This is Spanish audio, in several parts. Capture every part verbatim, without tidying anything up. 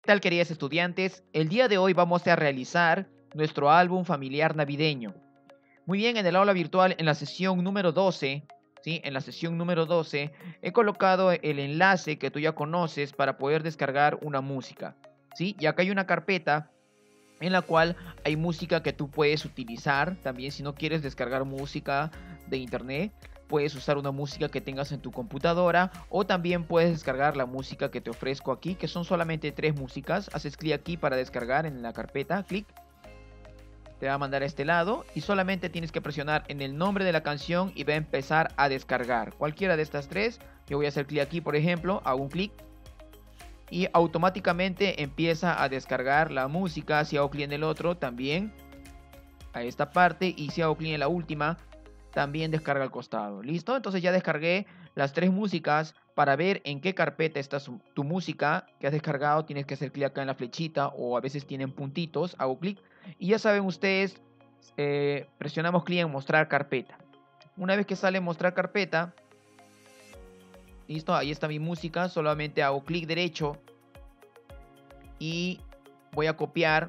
Tal, queridos estudiantes? El día de hoy vamos a realizar nuestro álbum familiar navideño. Muy bien, en el aula virtual, en la sesión número doce, ¿sí? En la sesión número doce, he colocado el enlace que tú ya conoces para poder descargar una música, ¿sí? Y acá hay una carpeta en la cual hay música que tú puedes utilizar. También, si no quieres descargar música de internet, puedes usar una música que tengas en tu computadora, o también puedes descargar la música que te ofrezco aquí, que son solamente tres músicas. Haces clic aquí para descargar en la carpeta, clic, te va a mandar a este lado y solamente tienes que presionar en el nombre de la canción y va a empezar a descargar cualquiera de estas tres. Yo voy a hacer clic aquí, por ejemplo, hago un clic y automáticamente empieza a descargar la música. Si hago clic en el otro, también a esta parte, y si hago clic en la última, también descarga al costado. ¿Listo? Entonces ya descargué las tres músicas. Para ver en qué carpeta está su, tu música que has descargado, tienes que hacer clic acá en la flechita, o a veces tienen puntitos. Hago clic y ya saben ustedes, eh, presionamos clic en mostrar carpeta. Una vez que sale mostrar carpeta, listo, ahí está mi música. Solamente hago clic derecho y voy a copiar.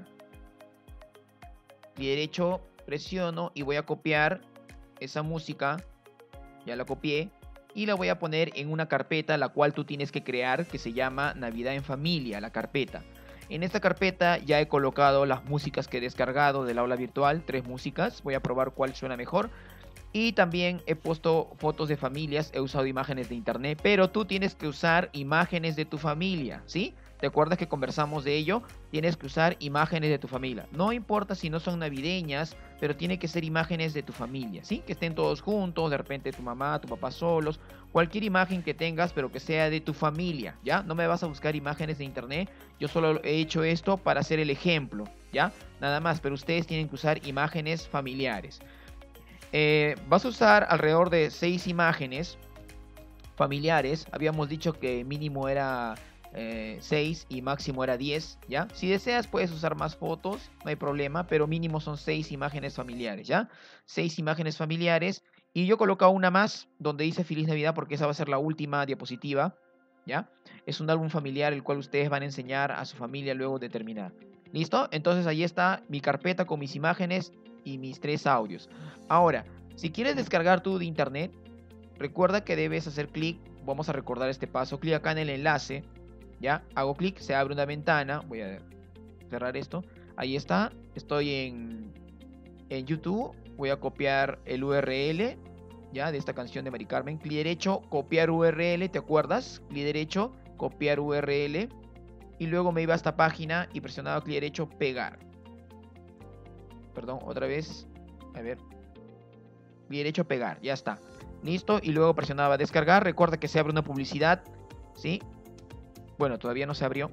Clic derecho, presiono y voy a copiar esa música. Ya la copié y la voy a poner en una carpeta la cual tú tienes que crear, que se llama Navidad en Familia, la carpeta. En esta carpeta ya he colocado las músicas que he descargado del aula virtual, tres músicas. Voy a probar cuál suena mejor. Y también he puesto fotos de familias, he usado imágenes de internet, pero tú tienes que usar imágenes de tu familia, ¿sí? ¿Te acuerdas que conversamos de ello? Tienes que usar imágenes de tu familia. No importa si no son navideñas, pero tiene que ser imágenes de tu familia, ¿sí? Que estén todos juntos, de repente tu mamá, tu papá solos, cualquier imagen que tengas, pero que sea de tu familia, ¿ya? No me vas a buscar imágenes de internet, yo solo he hecho esto para hacer el ejemplo, ¿ya? Nada más, pero ustedes tienen que usar imágenes familiares. Eh, vas a usar alrededor de seis imágenes familiares. Habíamos dicho que mínimo era eh, seis y máximo era diez, ¿ya? Si deseas puedes usar más fotos, no hay problema, pero mínimo son seis imágenes familiares, ¿ya? seis imágenes familiares. Y yo he colocado una más donde dice Feliz Navidad, porque esa va a ser la última diapositiva, ¿ya? Es un álbum familiar el cual ustedes van a enseñar a su familia luego de terminar. ¿Listo? Entonces ahí está mi carpeta con mis imágenes y mis tres audios. Ahora, si quieres descargar tú de internet, recuerda que debes hacer clic. Vamos a recordar este paso. Clic acá en el enlace, ya, hago clic, se abre una ventana. Voy a cerrar esto. Ahí está, estoy en, en YouTube. Voy a copiar el U R L, ya, de esta canción de Mari Carmen. Clic derecho, copiar U R L, ¿te acuerdas? Clic derecho, copiar U R L. Y luego me iba a esta página y presionaba clic derecho, pegar. Perdón, otra vez. A ver. Clic derecho, pegar. Ya está. Listo. Y luego presionaba descargar. Recuerda que se abre una publicidad, ¿sí? Bueno, todavía no se abrió.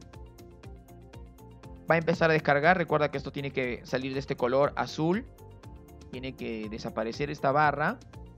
Va a empezar a descargar. Recuerda que esto tiene que salir de este color azul. Tiene que desaparecer esta barra.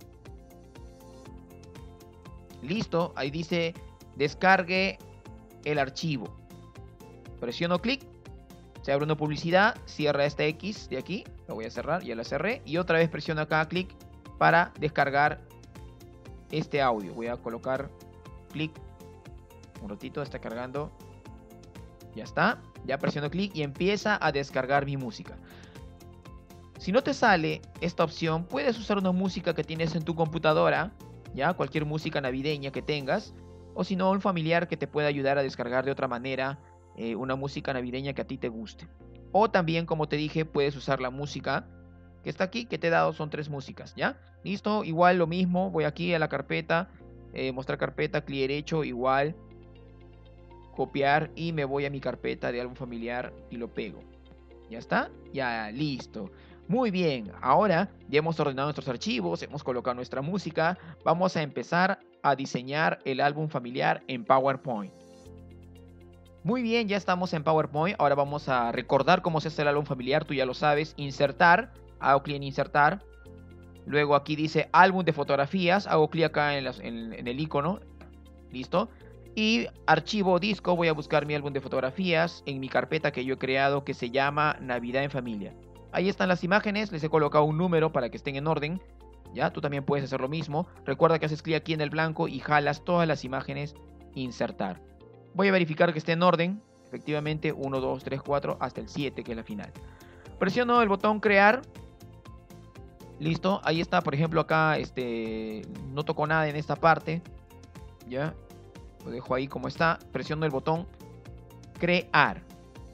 Listo. Ahí dice descargue el archivo. Presiono clic. Se abre una publicidad, cierra esta X de aquí, lo voy a cerrar, ya la cerré. Y otra vez presiono acá clic para descargar este audio. Voy a colocar clic, un ratito, está cargando. Ya está, ya presiono clic y empieza a descargar mi música. Si no te sale esta opción, puedes usar una música que tienes en tu computadora, ya, cualquier música navideña que tengas. O si no, un familiar que te pueda ayudar a descargar de otra manera Eh, una música navideña que a ti te guste. O también, como te dije, puedes usar la música que está aquí, que te he dado, son tres músicas, ¿ya? Listo, igual lo mismo, voy aquí a la carpeta, eh, mostrar carpeta, clic derecho, igual, copiar, y me voy a mi carpeta de álbum familiar y lo pego. ¿Ya está? Ya, listo. Muy bien, ahora ya hemos ordenado nuestros archivos, hemos colocado nuestra música, vamos a empezar a diseñar el álbum familiar en PowerPoint. Muy bien, ya estamos en PowerPoint. Ahora vamos a recordar cómo se hace el álbum familiar. Tú ya lo sabes. Insertar. Hago clic en insertar. Luego aquí dice álbum de fotografías. Hago clic acá en, las, en, en el icono. Listo. Y archivo disco. Voy a buscar mi álbum de fotografías en mi carpeta que yo he creado, que se llama Navidad en Familia. Ahí están las imágenes. Les he colocado un número para que estén en orden. Ya, tú también puedes hacer lo mismo. Recuerda que haces clic aquí en el blanco y jalas todas las imágenes. Insertar. Voy a verificar que esté en orden. Efectivamente, uno, dos, tres, cuatro, hasta el siete, que es la final. Presiono el botón crear. Listo, ahí está, por ejemplo, acá este, no toco nada en esta parte. Ya, lo dejo ahí como está. Presiono el botón crear.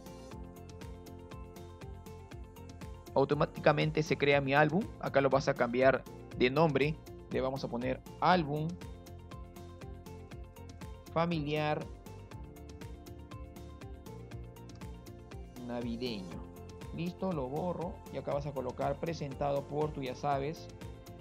Automáticamente se crea mi álbum. Acá lo vas a cambiar de nombre. Le vamos a poner álbum familiar navideño. Listo, lo borro. Y acá vas a colocar presentado por, tú ya sabes.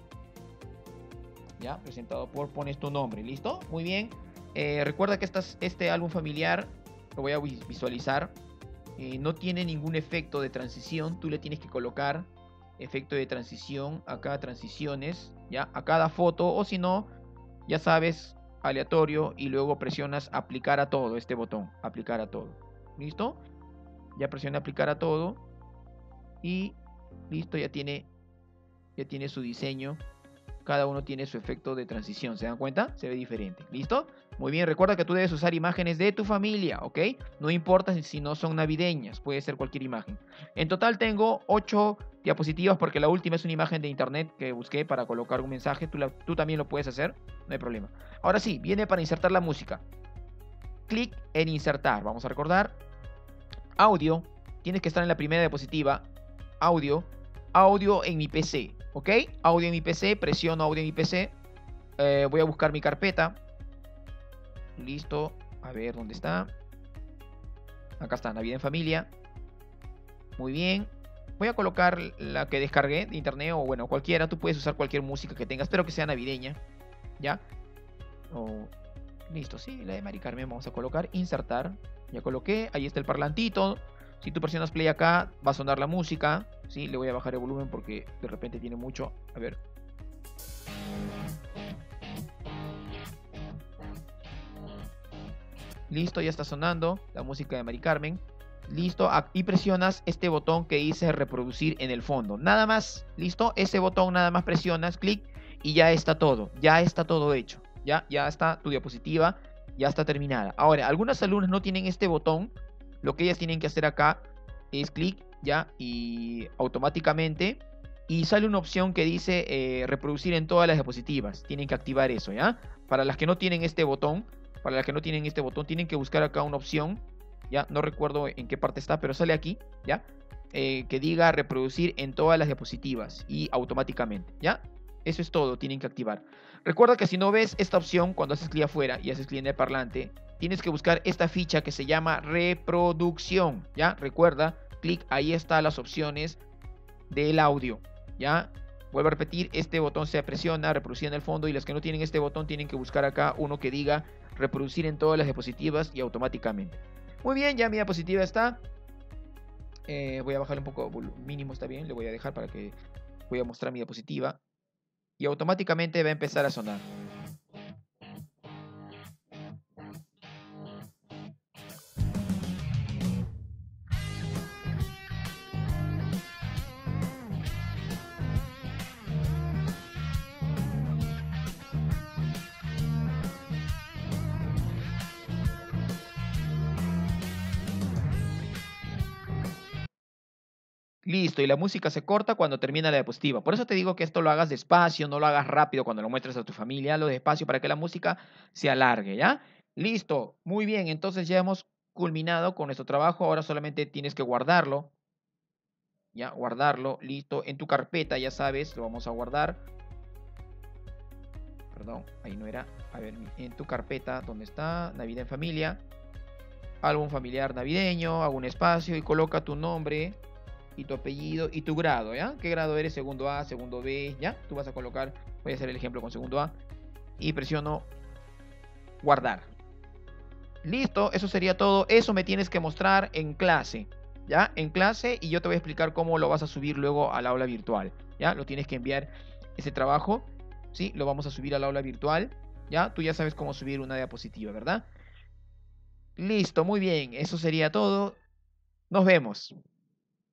Ya, presentado por, pones tu nombre. ¿Listo? Muy bien. Eh, recuerda que estas, este álbum familiar lo voy a visualizar. Eh, no tiene ningún efecto de transición. Tú le tienes que colocar efecto de transición acá, transiciones, ya, a cada foto, o si no, ya sabes, aleatorio, y luego presionas aplicar a todo, este botón, aplicar a todo. ¿Listo? Ya presiona aplicar a todo y listo, ya tiene ya tiene su diseño. Cada uno tiene su efecto de transición, ¿se dan cuenta? Se ve diferente. ¿Listo? Muy bien, recuerda que tú debes usar imágenes de tu familia, ¿ok? No importa si no son navideñas, puede ser cualquier imagen. En total tengo ocho diapositivas porque la última es una imagen de internet que busqué para colocar un mensaje. Tú, la, tú también lo puedes hacer, no hay problema. Ahora sí, viene para insertar la música. Clic en insertar, vamos a recordar. Audio, tienes que estar en la primera diapositiva. Audio, audio en mi P C. ¿Ok? Audio en mi P C, presiono audio en mi P C. Eh, voy a buscar mi carpeta. Listo. A ver, ¿dónde está? Acá está, Navidad en Familia. Muy bien. Voy a colocar la que descargué de internet, o bueno, cualquiera. Tú puedes usar cualquier música que tengas, pero que sea navideña. ¿Ya? O... Listo, sí, la de Mari Carmen. Vamos a colocar, insertar. Ya coloqué, ahí está el parlantito. Si tú presionas play acá, va a sonar la música. ¿Sí? Le voy a bajar el volumen porque de repente tiene mucho. A ver. Listo, ya está sonando la música de Mari Carmen. Listo, y presionas este botón que dice reproducir en el fondo. Nada más, listo, ese botón nada más presionas, clic, y ya está todo. Ya está todo hecho. Ya, ya está tu diapositiva, ya está terminada. Ahora, algunas alumnas no tienen este botón. Lo que ellas tienen que hacer acá es clic, ya, y automáticamente, y sale una opción que dice eh, reproducir en todas las diapositivas. Tienen que activar eso, ¿ya? Para las que no tienen este botón, para las que no tienen este botón, tienen que buscar acá una opción, ya, no recuerdo en qué parte está, pero sale aquí, ya, eh, que diga reproducir en todas las diapositivas y automáticamente, ¿ya? Eso es todo, tienen que activar. Recuerda que si no ves esta opción cuando haces clic afuera y haces clic en el parlante, tienes que buscar esta ficha que se llama reproducción, ¿ya? Recuerda, clic, ahí están las opciones del audio, ¿ya? Vuelvo a repetir, este botón se presiona, reproducir en el fondo, y las que no tienen este botón tienen que buscar acá uno que diga reproducir en todas las diapositivas y automáticamente. Muy bien, ya mi diapositiva está. Eh, voy a bajar un poco, mínimo está bien, le voy a dejar para que voy a mostrar mi diapositiva. Y automáticamente va a empezar a sonar. Listo, y la música se corta cuando termina la diapositiva. Por eso te digo que esto lo hagas despacio, no lo hagas rápido cuando lo muestres a tu familia, hazlo despacio para que la música se alargue, ¿ya? Listo, muy bien, entonces ya hemos culminado con nuestro trabajo, ahora solamente tienes que guardarlo, ¿ya? Guardarlo, listo, en tu carpeta, ya sabes, lo vamos a guardar. Perdón, ahí no era. A ver, en tu carpeta, ¿dónde está? Navidad en Familia, álbum familiar navideño, hago un espacio y coloca tu nombre y tu apellido y tu grado, ¿ya? ¿Qué grado eres? Segundo A, segundo B, ¿ya? Tú vas a colocar, voy a hacer el ejemplo con segundo A y presiono guardar. Listo, eso sería todo. Eso me tienes que mostrar en clase, ¿ya? En clase, y yo te voy a explicar cómo lo vas a subir luego al aula virtual, ¿ya? Lo tienes que enviar ese trabajo, ¿sí? Lo vamos a subir al aula virtual, ¿ya? Tú ya sabes cómo subir una diapositiva, ¿verdad? Listo, muy bien, eso sería todo. Nos vemos.